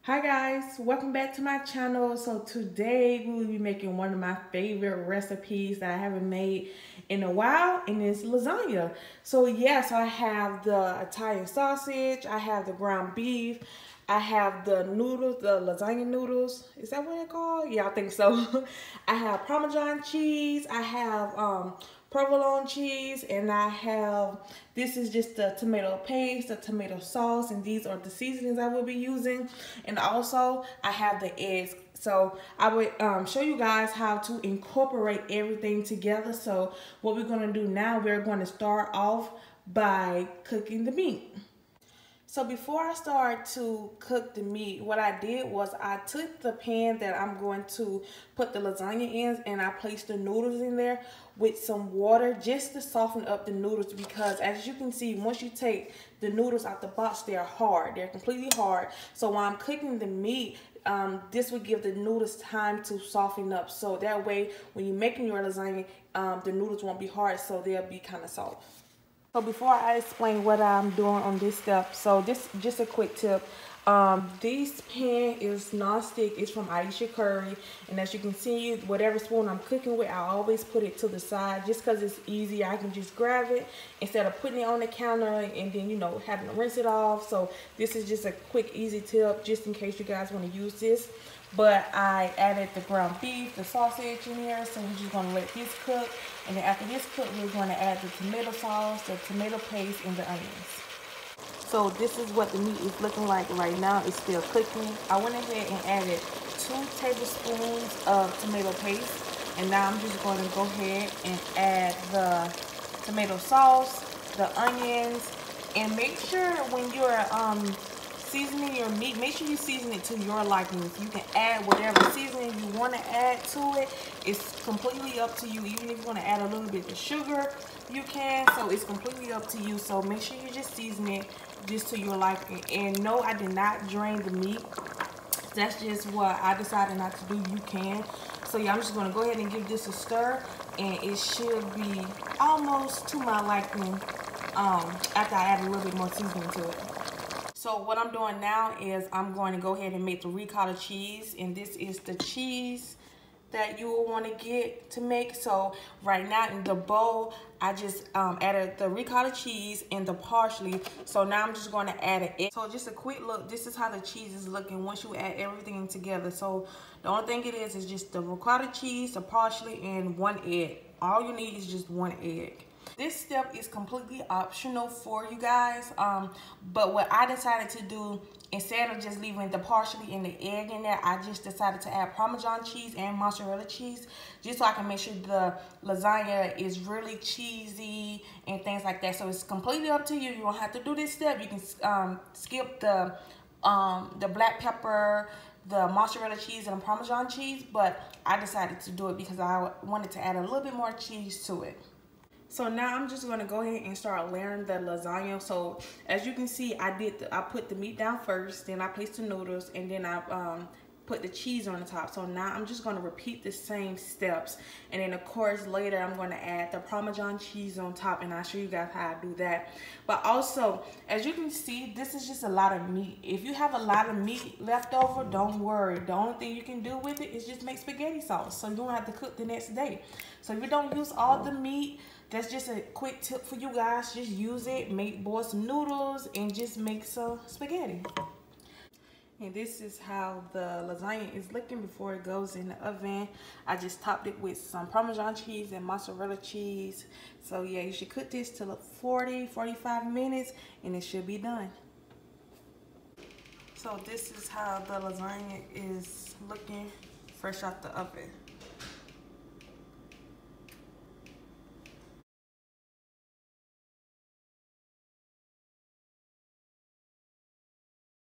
Hi guys, welcome back to my channel. So today we will be making one of my favorite recipes that I haven't made in a while, and it's lasagna. So yes, I have the Italian sausage, I have the ground beef, I have the noodles, the lasagna noodles. Is that what they're called? Yeah, I think so. I have Parmesan cheese, I have provolone cheese, and I have, this is just the tomato paste, the tomato sauce, and these are the seasonings I will be using. And also I have the eggs. So I would show you guys how to incorporate everything together. So what we're going to do now, we're going to start off by cooking the meat. So before I start to cook the meat, what I did was I took the pan that I'm going to put the lasagna in, and I placed the noodles in there with some water just to soften up the noodles, because as you can see, once you take the noodles out the box, they're hard. They're completely hard. So while I'm cooking the meat, this would give the noodles time to soften up. So that way, when you're making your lasagna, the noodles won't be hard, so they'll be kind of soft. So before I explain what I'm doing on this step, so this just a quick tip. This pan is non-stick. It's from Aisha Curry, and as you can see, whatever spoon I'm cooking with, I always put it to the side just because it's easy. I can just grab it instead of putting it on the counter and then, you know, having to rinse it off. So this is just a quick, easy tip just in case you guys want to use this. But I added the ground beef, the sausage in here, so we're just gonna let this cook. And then after this cook, we're gonna add the tomato sauce, the tomato paste, and the onions. So this is what the meat is looking like right now. It's still cooking. I went ahead and added 2 tablespoons of tomato paste. And now I'm just gonna go ahead and add the tomato sauce, the onions, and make sure when you're seasoning your meat, make sure you season it to your liking. You can add whatever seasoning you want to add to it. It's completely up to you. Even if you want to add a little bit of sugar, you can. So it's completely up to you. So make sure you just season it just to your liking. And no, I did not drain the meat. That's just what I decided not to do. You can. So yeah, I'm just going to go ahead and give this a stir, and it should be almost to my liking after I add a little bit more seasoning to it. So what I'm doing now is I'm going to go ahead and make the ricotta cheese, and this is the cheese that you will want to get to make. So right now in the bowl, I just added the ricotta cheese and the parsley. So now I'm just going to add an egg. So just a quick look, this is how the cheese is looking once you add everything together. So the only thing it is just the ricotta cheese, the parsley, and 1 egg. All you need is just 1 egg. This step is completely optional for you guys, but what I decided to do, instead of just leaving the parsley and the egg in there, I just decided to add Parmesan cheese and mozzarella cheese, just so I can make sure the lasagna is really cheesy and things like that. So it's completely up to you. You don't have to do this step. You can skip the black pepper, the mozzarella cheese, and the Parmesan cheese, but I decided to do it because I wanted to add a little bit more cheese to it. So now I'm just going to go ahead and start layering the lasagna. So as you can see, I put the meat down first, then I placed the noodles, and then I put the cheese on the top. So now I'm just going to repeat the same steps, and then of course later I'm going to add the Parmesan cheese on top, and I'll show you guys how I do that. But also, as you can see, this is just a lot of meat. If you have a lot of meat left over, don't worry. The only thing you can do with it is just make spaghetti sauce, so you don't have to cook the next day. So if you don't use all the meat, that's just a quick tip for you guys. Just use it, boil some noodles, and just make some spaghetti. And this is how the lasagna is looking before it goes in the oven. I just topped it with some Parmesan cheese and mozzarella cheese. So yeah, you should cook this till 40-45 minutes, and it should be done. So this is how the lasagna is looking fresh out the oven.